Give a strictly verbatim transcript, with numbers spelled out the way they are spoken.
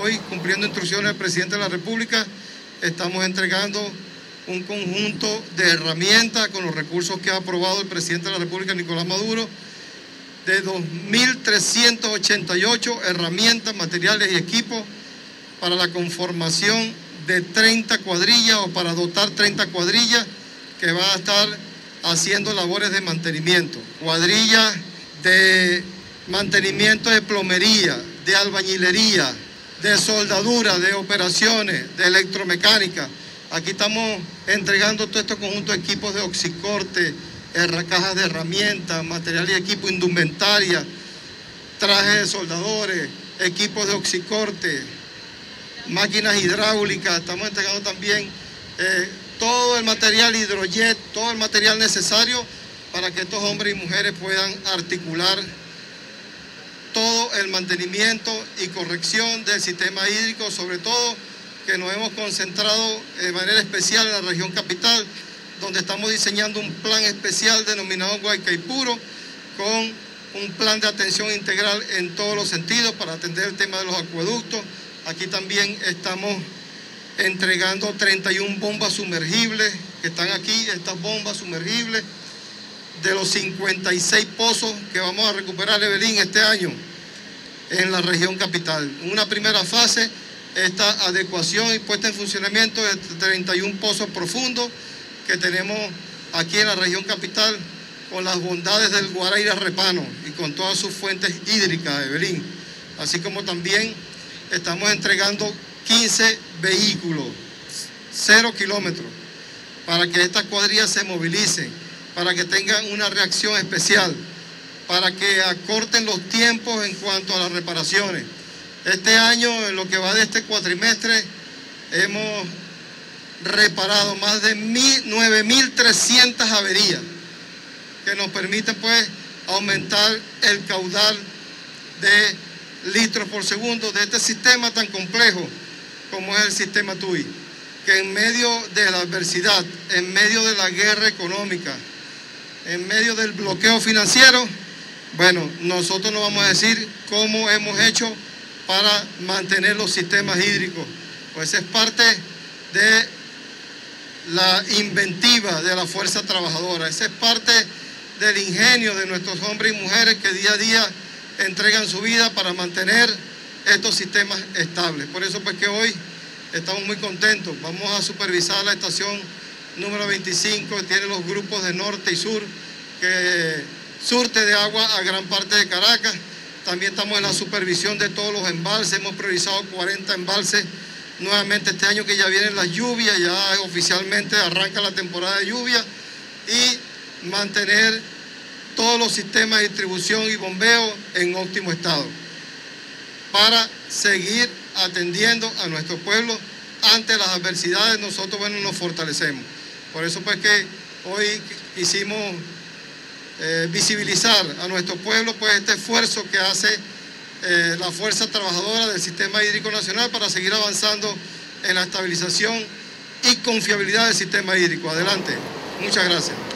hoy, cumpliendo instrucciones del presidente de la República, estamos entregando un conjunto de herramientas con los recursos que ha aprobado el presidente de la República, Nicolás Maduro, de dos mil trescientas ochenta y ocho herramientas, materiales y equipos para la conformación de treinta cuadrillas o para dotar treinta cuadrillas que van a estar haciendo labores de mantenimiento. Cuadrillas de mantenimiento de plomería, de albañilería, de soldadura, de operaciones, de electromecánica. Aquí estamos entregando todo este conjunto de equipos de oxicorte, cajas de herramientas, material y equipo, indumentaria, trajes de soldadores, equipos de oxicorte, máquinas hidráulicas. Estamos entregando también eh, todo el material hidrojet, todo el material necesario para que estos hombres y mujeres puedan articular todo el mantenimiento y corrección del sistema hídrico, sobre todo que nos hemos concentrado de manera especial en la región capital, donde estamos diseñando un plan especial denominado Guaycaipuro, con un plan de atención integral en todos los sentidos para atender el tema de los acueductos. Aquí también estamos entregando treinta y una bombas sumergibles que están aquí, estas bombas sumergibles, de los cincuenta y seis pozos que vamos a recuperar, Evelyn, este año en la región capital. Una primera fase, esta adecuación y puesta en funcionamiento de treinta y un pozos profundos que tenemos aquí en la región capital, con las bondades del Guaraíra Repano y con todas sus fuentes hídricas, Evelyn. Así como también estamos entregando quince vehículos, cero kilómetros, para que estas cuadrillas se movilicen, para que tengan una reacción especial, para que acorten los tiempos en cuanto a las reparaciones. Este año, en lo que va de este cuatrimestre, hemos reparado más de nueve mil trescientas averías que nos permiten pues aumentar el caudal de litros por segundo de este sistema tan complejo como es el sistema T U I, que en medio de la adversidad, en medio de la guerra económica, en medio del bloqueo financiero, bueno, nosotros nos vamos a decir cómo hemos hecho para mantener los sistemas hídricos. Pues es parte de la inventiva de la fuerza trabajadora, esa es parte del ingenio de nuestros hombres y mujeres que día a día entregan su vida para mantener estos sistemas estables. Por eso pues que hoy estamos muy contentos. Vamos a supervisar la estación número veinticinco, que tiene los grupos de norte y sur, que surte de agua a gran parte de Caracas. También estamos en la supervisión de todos los embalses, hemos priorizado cuarenta embalses nuevamente este año que ya vienen las lluvias, ya oficialmente arranca la temporada de lluvia, y mantener todos los sistemas de distribución y bombeo en óptimo estado para seguir atendiendo a nuestro pueblo ante las adversidades. Nosotros, bueno, nos fortalecemos. Por eso pues que hoy quisimos eh, visibilizar a nuestro pueblo pues este esfuerzo que hace eh, la fuerza trabajadora del Sistema Hídrico Nacional para seguir avanzando en la estabilización y confiabilidad del sistema hídrico. Adelante. Muchas gracias.